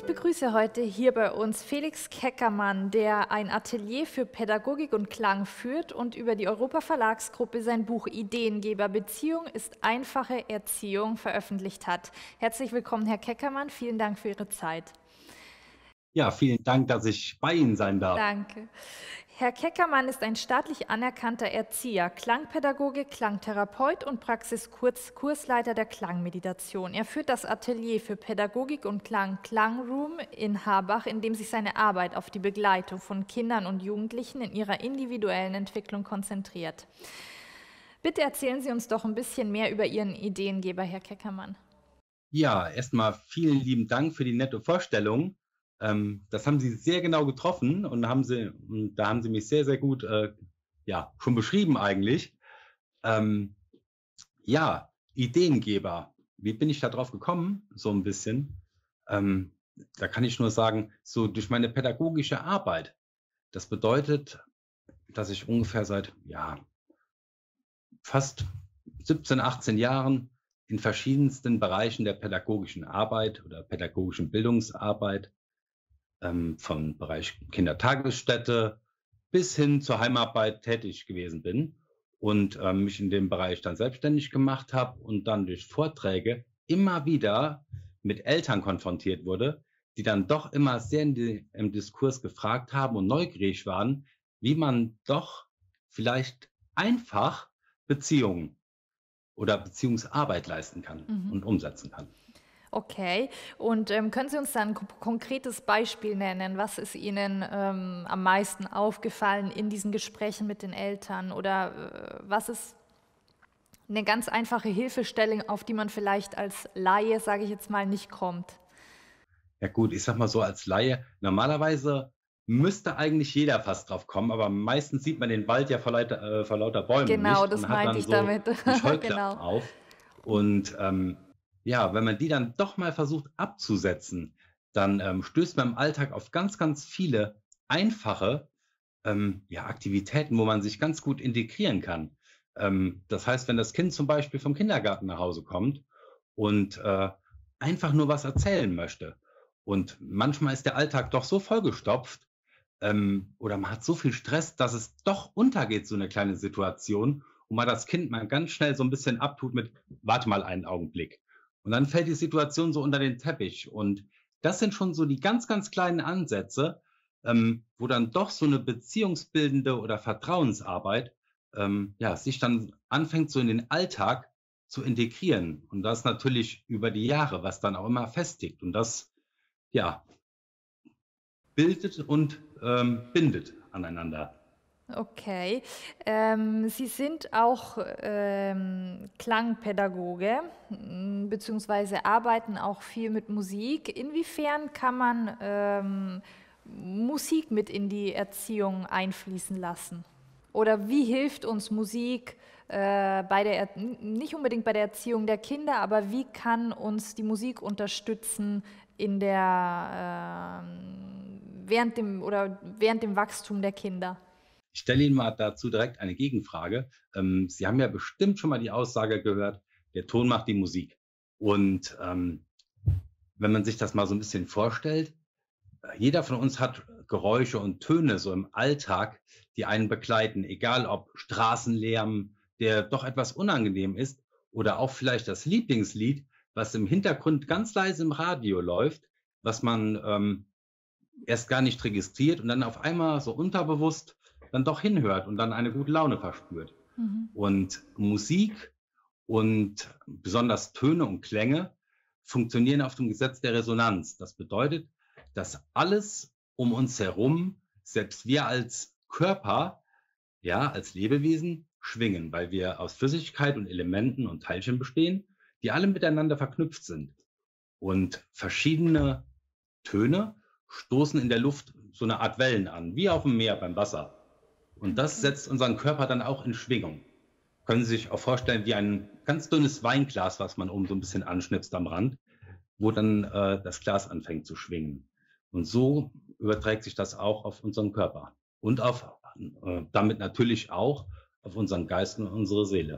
Ich begrüße heute hier bei uns Felix Keckermann, der ein Atelier für Pädagogik und Klang führt und über die Europa Verlagsgruppe sein Buch Ideengeber Beziehung ist einfache Erziehung veröffentlicht hat. Herzlich willkommen, Herr Keckermann. Vielen Dank für Ihre Zeit. Ja, vielen Dank, dass ich bei Ihnen sein darf. Danke. Herr Keckermann ist ein staatlich anerkannter Erzieher, Klangpädagoge, Klangtherapeut und Kursleiter der Klangmeditation. Er führt das Atelier für Pädagogik und Klang Klangroom in Harbach, in dem sich seine Arbeit auf die Begleitung von Kindern und Jugendlichen in ihrer individuellen Entwicklung konzentriert. Bitte erzählen Sie uns doch ein bisschen mehr über Ihren Ideengeber, Herr Keckermann. Ja, erstmal vielen lieben Dank für die nette Vorstellung. Das haben Sie sehr genau getroffen und da haben Sie mich sehr, sehr gut ja, schon beschrieben eigentlich. Ja, Ideengeber. Wie bin ich da drauf gekommen? So ein bisschen. Da kann ich nur sagen, so durch meine pädagogische Arbeit. Das bedeutet, dass ich ungefähr seit ja, fast 17, 18 Jahren in verschiedensten Bereichen der pädagogischen Arbeit oder pädagogischen Bildungsarbeit, vom Bereich Kindertagesstätte bis hin zur Heimarbeit tätig gewesen bin und mich in dem Bereich dann selbstständig gemacht habe und dann durch Vorträge immer wieder mit Eltern konfrontiert wurde, die dann doch immer sehr im Diskurs gefragt haben und neugierig waren, wie man doch vielleicht einfach Beziehungen oder Beziehungsarbeit leisten kann Mhm. und umsetzen kann. Okay, und können Sie uns da ein konkretes Beispiel nennen? Was ist Ihnen am meisten aufgefallen in diesen Gesprächen mit den Eltern? Oder was ist eine ganz einfache Hilfestellung, auf die man vielleicht als Laie, sage ich jetzt mal, nicht kommt? Ja gut, ich sage mal so als Laie, normalerweise müsste eigentlich jeder fast drauf kommen, aber meistens sieht man den Wald ja vor lauter Bäumen Genau, nicht das und hat meinte dann ich so damit. die Scheuklappen Genau. auf. Und ja, wenn man die dann doch mal versucht abzusetzen, dann stößt man im Alltag auf ganz, ganz viele einfache ja, Aktivitäten, wo man sich ganz gut integrieren kann. Das heißt, wenn das Kind zum Beispiel vom Kindergarten nach Hause kommt und einfach nur was erzählen möchte. Und manchmal ist der Alltag doch so vollgestopft, oder man hat so viel Stress, dass es doch untergeht, so eine kleine Situation, und man das Kind mal ganz schnell so ein bisschen abtut mit: „Warte mal einen Augenblick.“ Und dann fällt die Situation so unter den Teppich. Und das sind schon so die ganz, ganz kleinen Ansätze, wo dann doch so eine beziehungsbildende oder Vertrauensarbeit, ja, sich dann anfängt, so in den Alltag zu integrieren. Und das natürlich über die Jahre, was dann auch immer festigt. Und das, ja, bildet und bindet aneinander. Okay. Sie sind auch Klangpädagoge, beziehungsweise arbeiten auch viel mit Musik. Inwiefern kann man Musik mit in die Erziehung einfließen lassen? Oder wie hilft uns Musik nicht unbedingt bei der Erziehung der Kinder, aber wie kann uns die Musik unterstützen in während dem Wachstum der Kinder? Ich stelle Ihnen mal dazu direkt eine Gegenfrage. Sie haben ja bestimmt schon mal die Aussage gehört, der Ton macht die Musik. Und wenn man sich das mal so ein bisschen vorstellt, jeder von uns hat Geräusche und Töne so im Alltag, die einen begleiten, egal ob Straßenlärm, der doch etwas unangenehm ist, oder auch vielleicht das Lieblingslied, was im Hintergrund ganz leise im Radio läuft, was man erst gar nicht registriert und dann auf einmal so unterbewusst dann doch hinhört und dann eine gute Laune verspürt. Mhm. Und Musik und besonders Töne und Klänge funktionieren auf dem Gesetz der Resonanz. Das bedeutet, dass alles um uns herum, selbst wir als Körper, ja, als Lebewesen, schwingen, weil wir aus Flüssigkeit und Elementen und Teilchen bestehen, die alle miteinander verknüpft sind. Und verschiedene Töne stoßen in der Luft so eine Art Wellen an, wie auf dem Meer beim Wasser. Und das Okay. setzt unseren Körper dann auch in Schwingung. Können Sie sich auch vorstellen, wie ein ganz dünnes Weinglas, was man oben so ein bisschen anschnipst am Rand, wo dann das Glas anfängt zu schwingen. Und so überträgt sich das auch auf unseren Körper und damit natürlich auch auf unseren Geist und unsere Seele.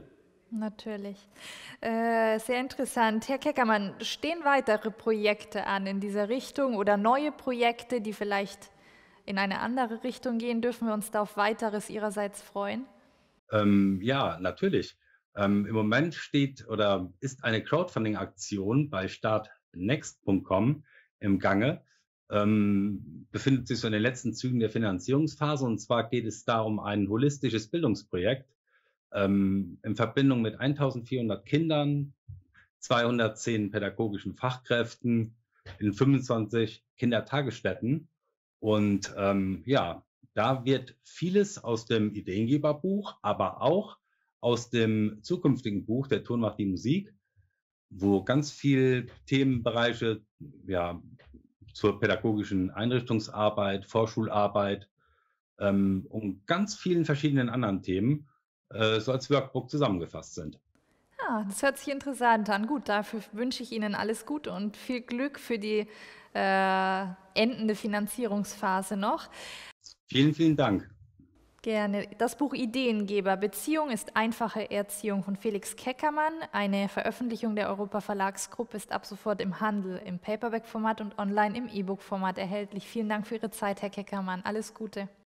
Natürlich. Sehr interessant. Herr Keckermann, stehen weitere Projekte an in dieser Richtung oder neue Projekte, die vielleicht in eine andere Richtung gehen? Dürfen wir uns da auf weiteres Ihrerseits freuen? Ja, natürlich. Im Moment steht oder ist eine Crowdfunding-Aktion bei startnext.com im Gange, befindet sich so in den letzten Zügen der Finanzierungsphase. Und zwar geht es da um ein holistisches Bildungsprojekt in Verbindung mit 1400 Kindern, 210 pädagogischen Fachkräften in 25 Kindertagesstätten. Und ja, da wird vieles aus dem Ideengeberbuch, aber auch aus dem zukünftigen Buch Der Ton macht die Musik, wo ganz viel Themenbereiche ja, zur pädagogischen Einrichtungsarbeit, Vorschularbeit und ganz vielen verschiedenen anderen Themen so als Workbook zusammengefasst sind. Ja, das hört sich interessant an. Gut, dafür wünsche ich Ihnen alles Gute und viel Glück für die endende Finanzierungsphase noch. Vielen, vielen Dank. Gerne. Das Buch Ideengeber, Beziehung ist einfache Erziehung von Felix Keckermann. Eine Veröffentlichung der Europa Verlagsgruppe ist ab sofort im Handel, im Paperback-Format und online im E-Book-Format erhältlich. Vielen Dank für Ihre Zeit, Herr Keckermann. Alles Gute.